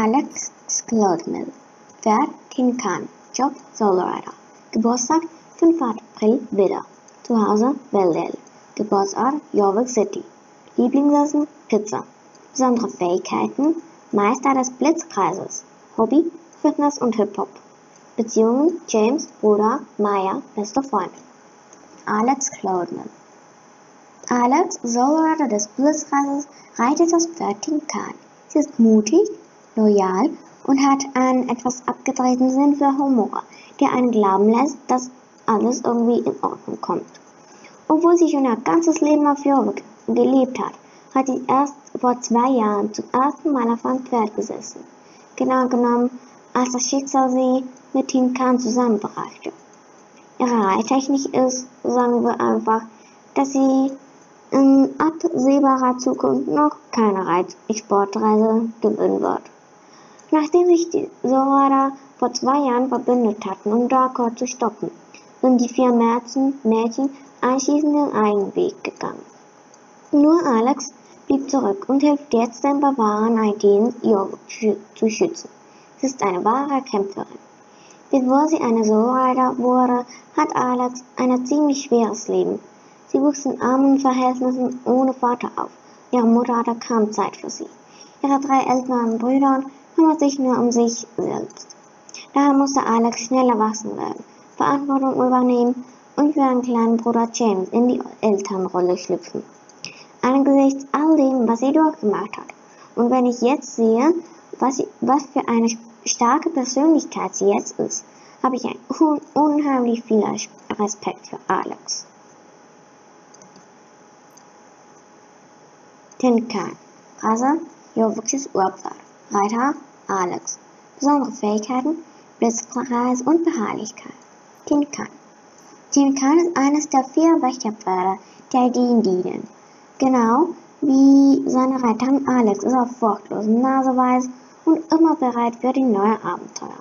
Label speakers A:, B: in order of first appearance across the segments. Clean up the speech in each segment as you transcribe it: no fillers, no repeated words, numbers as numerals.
A: Alex Cloudmill, Pferd Tin Can, Job Solarider, Geburtstag 5. April Widder, Zuhause Belldale, Geburtsort York City, Lieblingsessen Pizza, besondere Fähigkeiten Meister des Blitzkreises, Hobby Fitness und Hip-Hop, Beziehungen James, Bruder, Maya, bester Freund. Alex Cloudmill. Alex, Solarider des Blitzkreises, reitet das Pferd Tin Can. Sie ist mutig, loyal und hat einen etwas abgedrehten Sinn für Humor, der einen glauben lässt, dass alles irgendwie in Ordnung kommt. Obwohl sie schon ihr ganzes Leben auf Jorvik gelebt hat, hat sie erst vor 2 Jahren zum ersten Mal auf einem Pferd gesessen. Genau genommen, als das Schicksal sie mit Tin Can zusammenbrachte. Ihre Reittechnik ist, sagen wir einfach, dass sie in absehbarer Zukunft noch keine Reitsportreise gewinnen wird. Nachdem sich die Solarider vor 2 Jahren verbündet hatten, um Darkhold zu stoppen, sind die 4 Mädchen anschließend ihren eigenen Weg gegangen. Nur Alex blieb zurück und hilft jetzt den Barbaren Aideen, York zu schützen. Sie ist eine wahre Kämpferin. Bevor sie eine Solarider wurde, hat Alex ein ziemlich schweres Leben. Sie wuchs in armen Verhältnissen ohne Vater auf. Ihre Mutter hatte kaum Zeit für sie. Ihre 3 älteren Brüder kümmert sich nur um sich selbst. Daher musste Alex schnell erwachsen werden, Verantwortung übernehmen und für ihren kleinen Bruder James in die Elternrolle schlüpfen. Angesichts all dem, was sie durchgemacht hat, und wenn ich jetzt sehe, was für eine starke Persönlichkeit sie jetzt ist, habe ich unheimlich viel Respekt für Alex. Tin Can, Rasse, Jorvikisches Urpferd, Reiter, Alex, besondere Fähigkeiten, Blitzkreis und Beharrlichkeit. Tin Can. Tin Can ist eines der 4 Wächterpferde, die Aideen dienen. Genau wie seine Reiterin Alex ist er furchtlos, naseweiß und immer bereit für neue Abenteuer.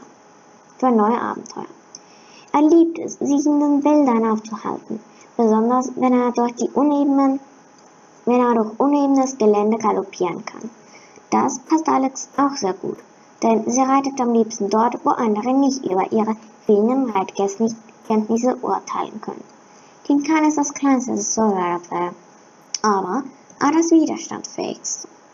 A: Er liebt es, sich in den Wäldern aufzuhalten, besonders wenn er durch unebenes Gelände galoppieren kann. Das passt Alex auch sehr gut, denn sie reitet am liebsten dort, wo andere nicht über ihre fehlenden Reitkenntnisse urteilen können. Tin Can ist das kleinste des Solarider-Pferdes, aber das widerstandsfähigste.